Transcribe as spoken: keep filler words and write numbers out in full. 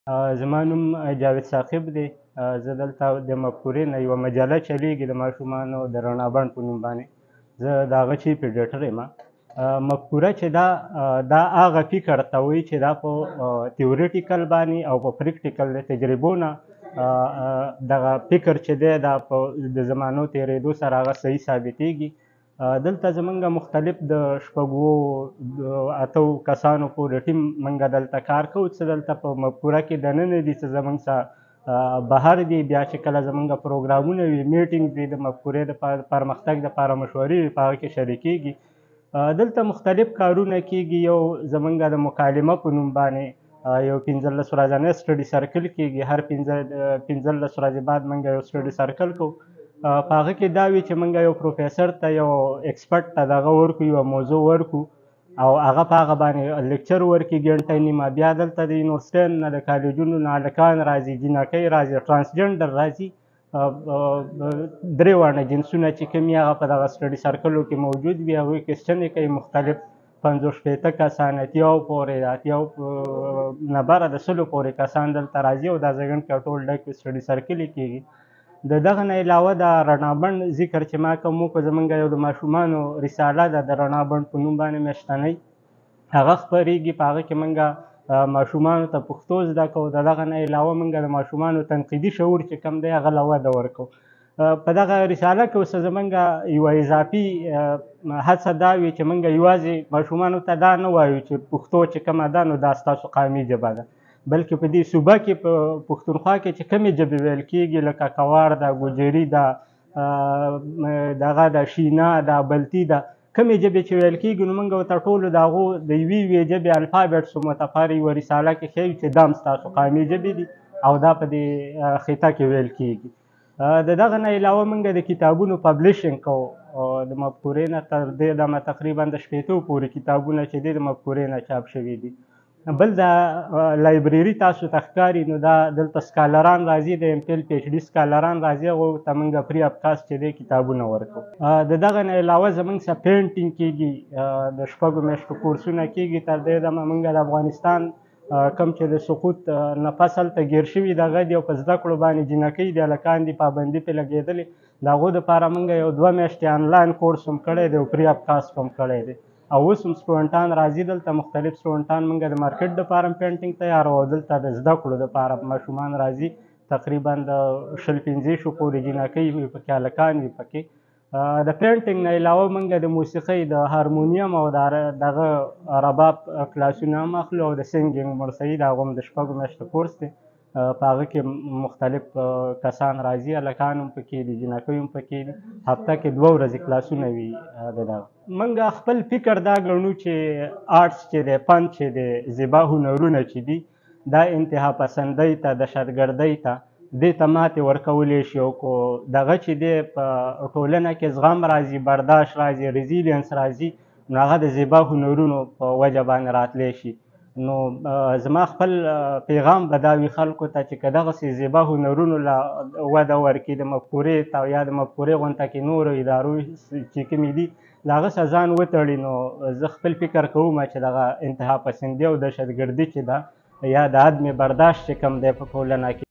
زما نوم جاوید ثاقب دی. زه دلته د مفکورې نه یوه مجله چلیږي د ماشومانو د رڼا بڼ په نوم باندې. زه د هغه چیف ایډیټر یم. مفکوره چې دا دا هغه فکر ته وایي چې دا په تیوریټیکل باندې او په پریکټیکل د تجربو نه دغه فکر چې دی دا په د زمانو تېرېدو سره هغه صحیح ثابتېږي. دلته زمونږ مختلف د شپږو اتو کسانو پورې ټیم موږ دلته کار کوو چې دلته په مفکوره کې دننه دي چې زموږ څخه بهر دي. بیا چې کله زموږ پروګرامونه وي میټینګ وي د مفکورې د پرمختګ دپاره مشورې وي په هغه کې شریکېږي. دلته مختلف کارونه کېږي. یو زموږ د مکالمه په نوم باندې یو پنځلس ورځنی سټډي سرکل کېږي. هر پنځلس ورځې بعد موږ یو سټډي سرکل کوو. په هغه کې دا وي چې موږ یو پروفیسر ته یو ایکسپرټ ته دغه ورکو یوه موضوع ورکو او هغه په هغه باندې لیکچر ورکړي ګنټه نیمه. بیا دلته د یونیورسټیانو نه د کالجونو نه هلکان راځي، جینکۍ راځي، ټرانسجنډر راځي. درې واړه جنسونه چې کوم وي هغه په دغه سټډي سرکلو کې موجود وي. هغوی کوېسچنې کوي مختلف پنځوس شپېته کسان اتیاو پورې د اتیاو نه بره د سلو پورې کسان دلته راځي او دا ځایګڼ کې ټول ډک سټډي سرکل یې کېږي. د دغه نه علاوه د رڼا بڼ ذکر چې ما کوم وکړو، زموږ یو د ماشومانو رساله ده د رڼا بڼ په نوم باندې میاشتنۍ هغه خپرېږي. په هغه کې موږ ماشومانو ته پښتو زده کوو. د دغه نه علاوه موږ د ماشومانو تنقیدي شعور چې کوم دی هغه له وده ورکوو. په دغه رساله کې اوس زموږ یوه اضافي هڅه دا وي چې موږ یوازې ماشومانو ته دا نه وایو چې پښتو چې کومه ده نو دا ستاسو قومي ژبه ده، بلکې په دې صوبه کې په پښتونخوا کې چې کومې ژبې ویل کېږي لکه کوار ده، ګوجري ده، دغه ده، شینا ده، بلتي ده، کومې ژبې چې ویل کېږي نو موږ ورته ټولو د هغو د یوې یوې ژبې الفابېټس ومتفارې یوه رساله کې ښیو چې دا هم ستاسو قومي ژبې دي او دا په دې خطه کې ویل کېږي. د دغه نه علاوه موږ د کتابونو پبلیشنګ کوو. د مفکورې نه تر دې دمه تقریبا د شپېتو پورې کتابونه چې دي د مفکورې نه چاپ شوي دي. بل دا لایبرري تاسو ته ښکاري نو دا دلته سکالران راځي، د ایم فیل پی ایچ ډي سکالران راځي. هغو ته موږ فری اف کاسټ چې دی کتابونه ورکوو. د دغه نه علاوه زموږ څخه پینټینګ کېږي، د شپږو میاشتو کورسونه کېږي. تر دې دمه موږ د افغانستان کوم چې د سقوط نه فصل ته ګیر شوي دغه دي او په زده کړو باندې جینکۍ دي، هلکان دي، پابندي پرې لګېدلې، د هغو دپاره موږ یو دوه میاشتې آنلاین کورس هم کړی دی او فری اف کاسټ هم کړی دی. او اوس هم سټوډنټان راځي دلته، مختلف سټوډنټان موږ د مارکیټ دپاره هم پینټینګ تیاروو او دلته د زده کړو دپاره ماشومان راځي. تقریبا د شل پنځېشو پورې جینکۍ وي پکې، هلکان وي پکې. د پینټینګ نه علاوه موږ د موسیقۍ د هارمونیم او دغه رباب کلاسونه هم اخلو او د سینګینګ مرثیې د هغو هم د شپږو میاشتو کورس دی. په هغه کې مختلف کسان راځي، هلکان هم پکې دي، جینکۍ هم پکې دي. هفته کې دوه ورځې کلاسونه وي. د دغه موږ خپل فکر دا ګڼو چې آرټس چې دی، فن چې دی، زیبا هنرونه چې دي دا انتها پسندۍ ته، دهشتګردۍ ته دې ته ماتې ورکولی شي. او کو دغه چې دی په ټولنه کې زغم راځي، برداشت راځي، ریزیلینس راځي، نو هغه د زیبا هنرونو په وجه باندې راتلی شي. نو زما خپل پیغام به دا وي خلکو ته چې که دغسې زیبا هنرونو له وده ورکړي، د مفکورې ته یا د مفکورې غونته کې نورو ادارو چې کومې دي له هغه څخه ځان وتړي، نو زه خپل فکر کوم چې دغه انتها پسندي او دهشتګردي چې ده یا د عدم برداشت چې کوم دی په ټولنه کې